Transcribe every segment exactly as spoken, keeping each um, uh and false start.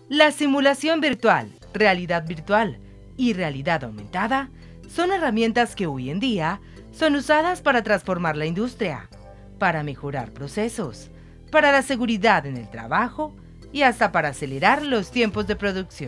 La simulación virtual, realidad virtual y realidad aumentada son herramientas que hoy en día son usadas para transformar la industria, para mejorar procesos, para la seguridad en el trabajo y hasta para acelerar los tiempos de producción.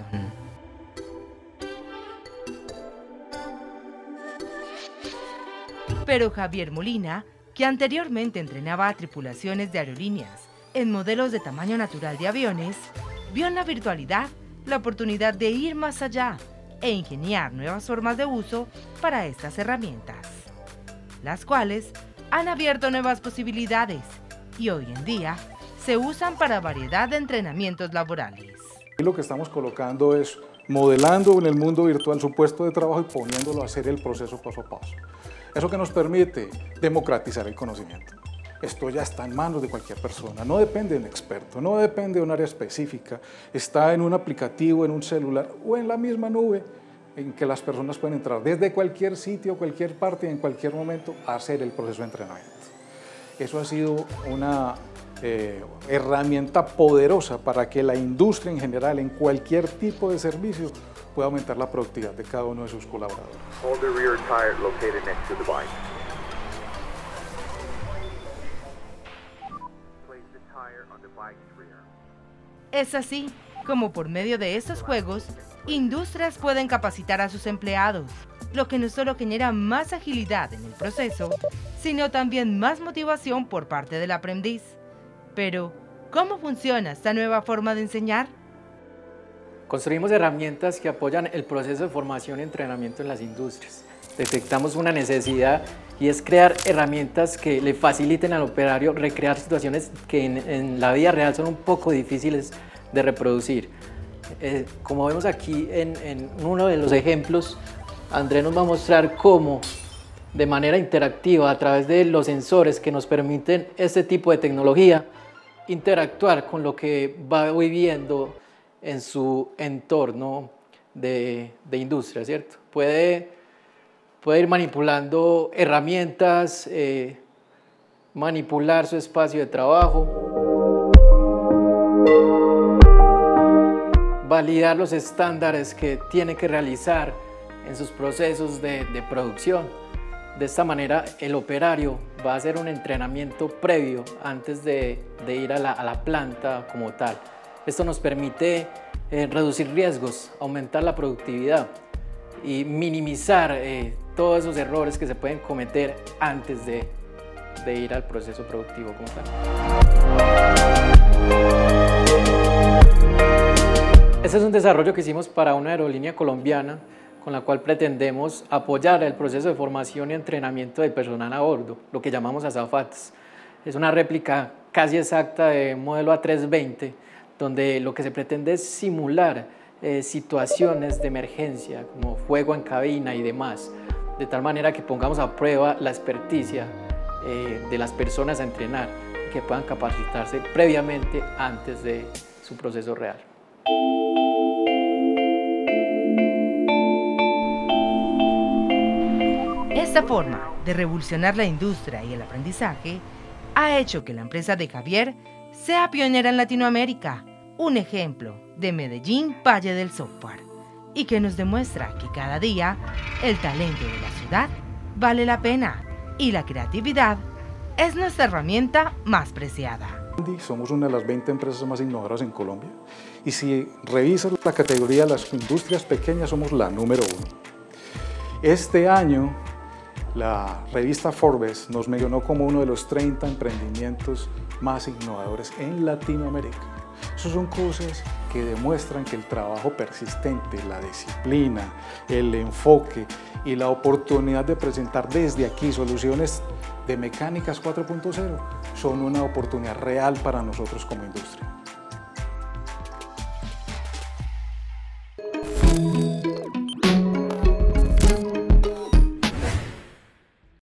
Pero Javier Molina, que anteriormente entrenaba a tripulaciones de aerolíneas en modelos de tamaño natural de aviones, vio en la virtualidad la oportunidad de ir más allá e ingeniar nuevas formas de uso para estas herramientas, las cuales han abierto nuevas posibilidades y hoy en día se usan para variedad de entrenamientos laborales. Lo que estamos colocando es modelando en el mundo virtual su puesto de trabajo y poniéndolo a hacer el proceso paso a paso. Eso que nos permite democratizar el conocimiento. Esto ya está en manos de cualquier persona, no depende de un experto, no depende de un área específica, está en un aplicativo, en un celular o en la misma nube en que las personas pueden entrar desde cualquier sitio, cualquier parte y en cualquier momento a hacer el proceso de entrenamiento. Eso ha sido una eh, herramienta poderosa para que la industria en general, en cualquier tipo de servicio, pueda aumentar la productividad de cada uno de sus colaboradores. Hold the rear tire located next to the bike. Place the tire on the bike's rear. Es así como por medio de estos juegos, industrias pueden capacitar a sus empleados, lo que no solo genera más agilidad en el proceso, sino también más motivación por parte del aprendiz. Pero, ¿cómo funciona esta nueva forma de enseñar? Construimos herramientas que apoyan el proceso de formación y entrenamiento en las industrias. Detectamos una necesidad y es crear herramientas que le faciliten al operario recrear situaciones que en, en la vida real son un poco difíciles de reproducir. Eh, como vemos aquí en, en uno de los ejemplos, Andrés nos va a mostrar cómo de manera interactiva a través de los sensores que nos permiten este tipo de tecnología interactuar con lo que va viviendo en su entorno de, de industria, ¿cierto? Puede, puede ir manipulando herramientas, eh, manipular su espacio de trabajo, validar los estándares que tiene que realizar en sus procesos de, de producción. De esta manera el operario va a hacer un entrenamiento previo antes de, de ir a la, a la planta como tal. Esto nos permite eh, reducir riesgos, aumentar la productividad y minimizar eh, todos esos errores que se pueden cometer antes de, de ir al proceso productivo como tal. Este es un desarrollo que hicimos para una aerolínea colombiana con la cual pretendemos apoyar el proceso de formación y entrenamiento del personal a bordo, lo que llamamos azafatas. Es una réplica casi exacta de un modelo A trescientos veinte, donde lo que se pretende es simular eh, situaciones de emergencia, como fuego en cabina y demás, de tal manera que pongamos a prueba la experticia eh, de las personas a entrenar y que puedan capacitarse previamente antes de su proceso real. Esta forma de revolucionar la industria y el aprendizaje ha hecho que la empresa de Javier sea pionera en Latinoamérica, un ejemplo de Medellín Valle del Software, y que nos demuestra que cada día el talento de la ciudad vale la pena y la creatividad es nuestra herramienta más preciada. Somos una de las veinte empresas más innovadoras en Colombia y si revisas la categoría de las industrias pequeñas somos la número uno. Este año la revista Forbes nos mencionó como uno de los treinta emprendimientos más innovadores en Latinoamérica. Esas son cosas que demuestran que el trabajo persistente, la disciplina, el enfoque y la oportunidad de presentar desde aquí soluciones de mecánicas cuatro punto cero son una oportunidad real para nosotros como industria.